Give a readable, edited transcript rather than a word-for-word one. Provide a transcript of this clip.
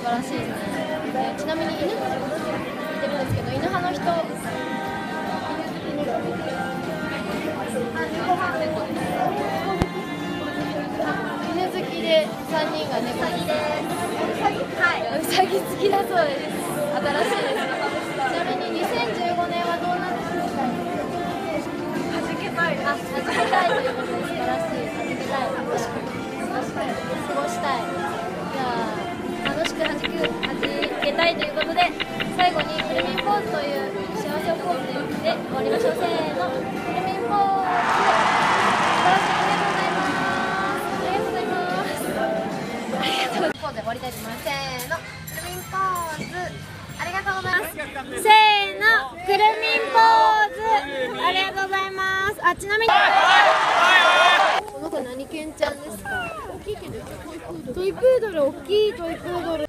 晴らしいですね。ちなみに犬って言ってるんですけど、犬派の人、犬好きで3人が猫好きです。うさぎ好きだそうです。新しいですね。ちなみに2015年はどうなってるんですか？弾けたいです。弾けたいということで素晴らしい。弾けたい。楽しく過ごしたい。じゃあ楽しく弾けたいということで、最後にくるみんポーズという幸せをポーズで終わりましょう。せーの、くるみんポーズ。ありがとうございます。ありがとうございます。ありがとう。ポーズで終わりたいと思います。せーの、くるみんポーズ。ありがとうございます。せーの、くるみんポーズ。ありがとうございます。ちなみにこの子何犬ちゃんですか？大きいけどトイプードル、大きいトイプードル。